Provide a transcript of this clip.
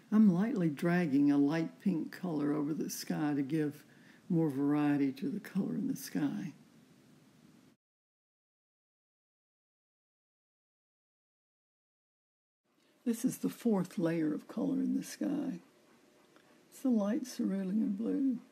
I'm lightly dragging a light pink color over the sky to give more variety to the color in the sky. This is the fourth layer of color in the sky. It's the light cerulean blue.